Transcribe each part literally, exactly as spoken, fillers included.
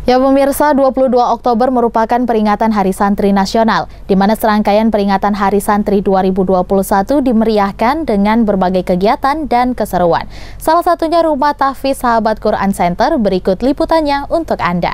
Ya pemirsa, dua puluh dua Oktober merupakan peringatan Hari Santri Nasional, di mana serangkaian peringatan Hari Santri dua ribu dua puluh satu dimeriahkan dengan berbagai kegiatan dan keseruan. Salah satunya Rumah Tahfiz Sahabat Quran Center. Berikut liputannya untuk Anda.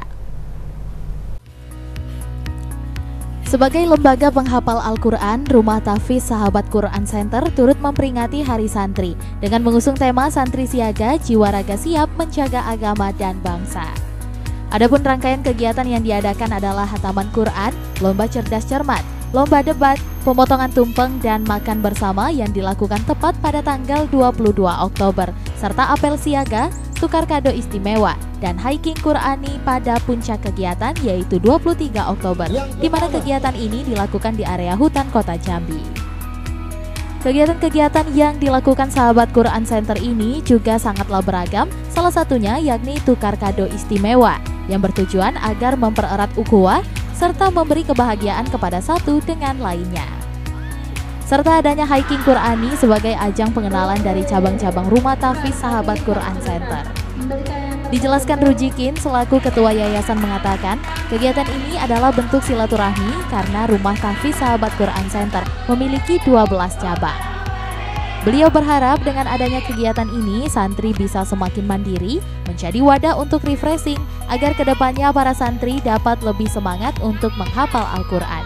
Sebagai lembaga penghafal Al-Quran, Rumah Tahfiz Sahabat Quran Center turut memperingati Hari Santri dengan mengusung tema Santri Siaga, Jiwa Raga Siap Menjaga Agama dan Bangsa. Adapun rangkaian kegiatan yang diadakan adalah hataman Quran, lomba cerdas cermat, lomba debat, pemotongan tumpeng, dan makan bersama yang dilakukan tepat pada tanggal dua puluh dua Oktober, serta apel siaga, tukar kado istimewa, dan hiking Qurani pada puncak kegiatan yaitu dua puluh tiga Oktober, di mana kegiatan ini dilakukan di area hutan kota Jambi. Kegiatan-kegiatan yang dilakukan Sahabat Quran Center ini juga sangatlah beragam, salah satunya yakni tukar kado istimewa, yang bertujuan agar mempererat ukhuwah serta memberi kebahagiaan kepada satu dengan lainnya. Serta adanya hiking Qurani sebagai ajang pengenalan dari cabang-cabang Rumah Tahfiz Sahabat Quran Center. Dijelaskan Rujikin selaku Ketua Yayasan mengatakan, kegiatan ini adalah bentuk silaturahmi karena Rumah Tahfiz Sahabat Quran Center memiliki dua belas cabang. Beliau berharap dengan adanya kegiatan ini, santri bisa semakin mandiri, menjadi wadah untuk refreshing, agar kedepannya para santri dapat lebih semangat untuk menghafal Al-Quran.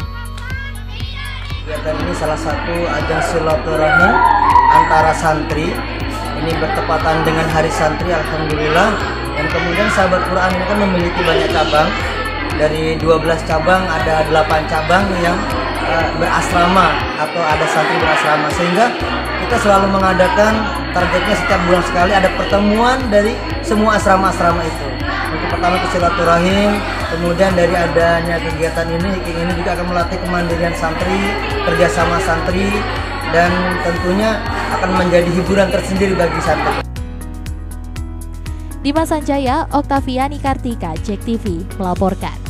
Kegiatan ini salah satu ajang silaturahmi antara santri. Ini bertepatan dengan Hari Santri, alhamdulillah. Dan kemudian Sahabat Quran ini kan memiliki banyak cabang. Dari dua belas cabang ada delapan cabang yang uh, berasrama atau ada santri berasrama, sehingga kita selalu mengadakan targetnya setiap bulan sekali ada pertemuan dari semua asrama-asrama itu. Untuk pertama ke silaturahim, kemudian dari adanya kegiatan ini, ini juga akan melatih kemandirian santri, kerjasama santri, dan tentunya akan menjadi hiburan tersendiri bagi santri. Dimas Sanjaya, Oktaviani Kartika, Jek T V melaporkan.